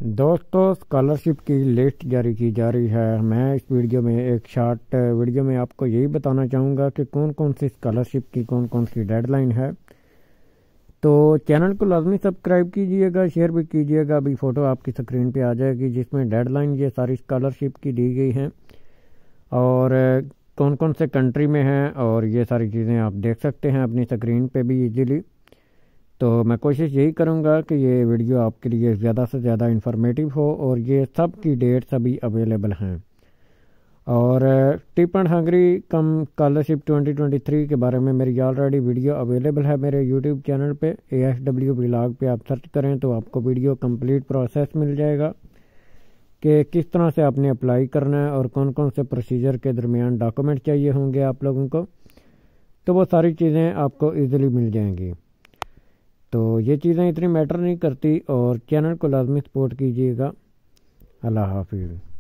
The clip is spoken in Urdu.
دوستو اسکالرشپ کی لسٹ جاری کی جا رہی ہے۔ میں اس ویڈیو میں ایک شارٹ ویڈیو میں آپ کو یہی بتانا چاہوں گا کہ کون کون سی اسکالرشپ کی کون کون سی ڈیڈ لائن ہے۔ تو چینل کو لازمی سبسکرائب کیجئے گا، شیئر بھی کیجئے گا۔ ابھی فوٹو آپ کی سکرین پہ آ جائے گی جس میں ڈیڈ لائن یہ ساری اسکالرشپ کی دی گئی ہیں اور کون کون سے کنٹری میں ہیں، اور یہ ساری چیزیں آپ دیکھ سکتے ہیں اپنی سکرین پہ بھی ایزیلی۔ تو میں کوشش یہی کروں گا کہ یہ ویڈیو آپ کے لیے زیادہ سے زیادہ انفارمیٹیو ہو، اور یہ سب کی ڈیٹس ابھی اویلیبل ہیں۔ اور ٹپ اینڈ ہنگری کم اسکالرشپ 2023 کے بارے میں میری آلریڈی ویڈیو اویلیبل ہے میرے یوٹیوب چینل پہ ASW ولاگ پہ آپ سرچ کریں تو آپ کو ویڈیو کمپلیٹ پروسیس مل جائے گا کہ کس طرح سے آپ نے اپلائی کرنا ہے اور کون کون سے پروسیجر کے درمیان ڈاکومنٹ چاہیے ہوں گے آپ لوگوں کو، تو وہ ساری چیزیں آپ کو ایزیلی مل جائیں گی۔ تو یہ چیزیں اتنی میٹر نہیں کرتی، اور چینل کو لازمی سپورٹ کیجیے گا۔ اللہ حافظ۔